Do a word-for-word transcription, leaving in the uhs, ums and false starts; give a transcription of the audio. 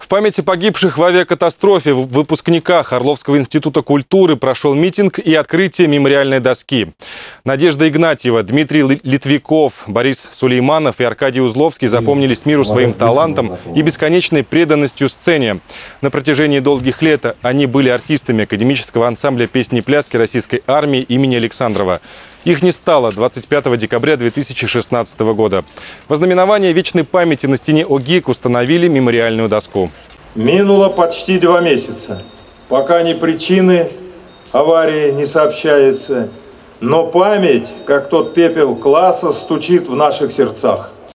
В память о погибших в авиакатастрофе выпускниках Орловского института культуры прошел митинг и открытие мемориальной доски. Надежда Игнатьева, Дмитрий Литвиков, Борис Сулейманов и Аркадий Узловский запомнились миру своим талантом и бесконечной преданностью сцене. На протяжении долгих лет они были артистами академического ансамбля песни и пляски Российской армии имени Александрова. Их не стало двадцать пятого декабря две тысячи шестнадцатого года. Во знаменование вечной памяти на стене ОГИК установили мемориальную доску. Минуло почти два месяца, пока ни причины аварии не сообщается, но память, как тот пепел класса, стучит в наших сердцах.